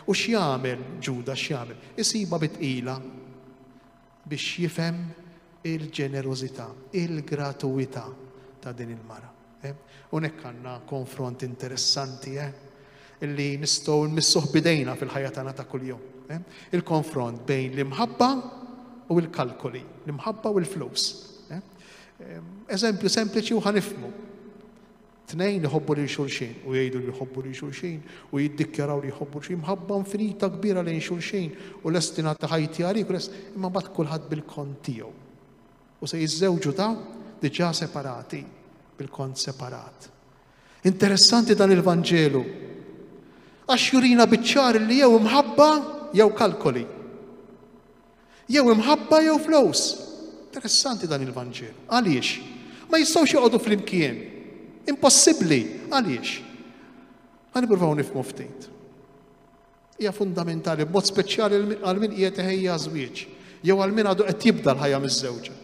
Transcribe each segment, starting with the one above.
U x'jagħmel Ġuda x'jagħmel? Isiba bitqila biex jifhem il-ġenerożità, il-gratuità ta' din il-mara. Unek għandna konfront interessanti illi nistgħu nmissuh bidejna fil-ħajja tagħna ta' kuljum. Il-konfront bejn l-imħabba u l-kalkoli, l-imħabba u l-flus. Eżempju sempliċi u ħanifmu. Tnejn jħobbu li xulxin u jgħidu li jħobbu li xulxin u jiddikjaraw li jħobbu xulxin, mħabba infinita kbira lejn xulxin u l-estina ta' ħajti għalik, imma mbagħad kulħadd bil-kont tiegħu. U se jiżżewġu ta' diġà separati bil-kont separat. Interessanti dan il-Vanġelu. Għax jurina biċċar li jew imħabba jew kalkoli. Jew imħabba jew flus. Interessanti dan il-Vanġelu. Għaliex? Ma jistgħux joqogħdu flimkien. Impossibbli. Għaliex? Ħanipruvaw nifhmu ftit. Hija fundamentali b'mod speċjali għal min qiegħed iħejja żwieġ jew għal min għadu qed jibda l-ħajja miż-żewġa.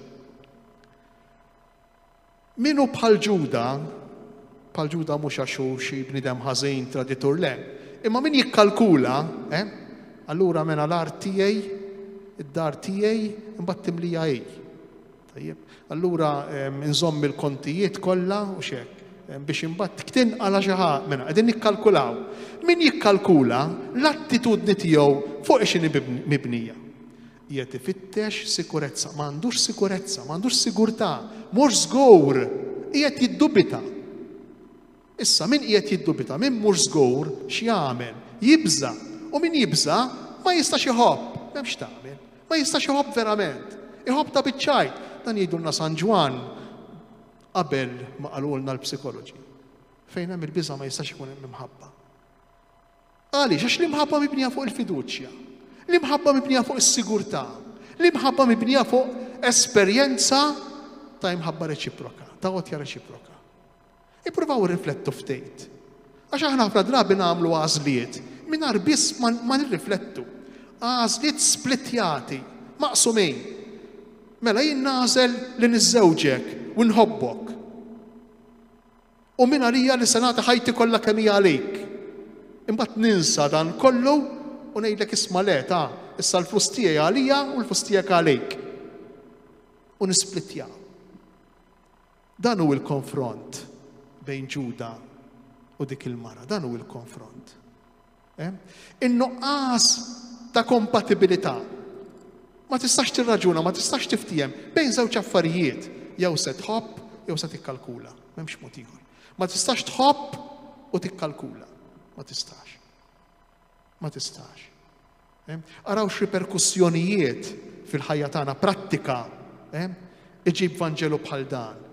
Minu bħal Ġuda mhux għax xi bniedem ħażin traditur le, imma min jikkalkula, allura mena l-art tiegħi, id-dar tiegħi, imbagħad timlija hi. Tajjeb, allura inżomm il-kontijiet kollha u x'hekk biex imbagħad tinqala xi ħaġa mena qegħdin nikkalkulaw. Min jikkalkula l-attitudni tiegħu fuq x'inhi mibnija. Qiegħed ifittex sikurezza, m'għandux sikurezza, m'għandux sigurtà, mhux żgur, qiegħed jiddubita. Issa min qiegħed jiddubita, min mhux żgur x'jagħmel? Jibża. U min jibża ma jistax iħobb, m'hemmx tagħmel. Ma jistax iħobb verament. Iħobb ta' biċċajt. Dan jgħidulna San Ġwan qabel ma qalulna l-psikoloġi. Fejn hemm il-biża ma jistax ikun hemm imħabba. Għaliex għax l-imħabba mibnija fuq il-fiduċja. L-imħabba mibnija fuq is-sigurtà. L-imħabba mibnija fuq esperjenza ta' imħabba reċiproka, ta' għotja reċiproka. Ippruvaw irriflettu ftit. Għax aħna ħafna drabi nagħmlu għażliet mingħajr biss ma nirriflettu. Għażliet splittjati, maqsumin. Mela jien nażel li niżżewġek u nħobbok. U min għalija li se nagħti ħajti kollha kemm hija għalik. Imbagħad ninsa dan kollu u ngħidlek isma' le ta' issa l-flus tiegħi għalija u l-flus tiegħek għalik. U nisplittjaw. Dan hu l-konfront bejn Ġuda u dik il-mara, dan hu l-konfront. In-nuqqas ta' kompatibilità. Ma tistax tirraġuna, ma tistax tiftijem bejn żewġ affarijiet, jew se tħobb jew se tikkalkula, m'hemmx mod ieħor. Ma tistax tħobb u tikkalkula, ma tistax. Ma tistax. Araw x'riperkussjonijiet fil-ħajja tagħna prattika iġib Vanġelu bħal dan.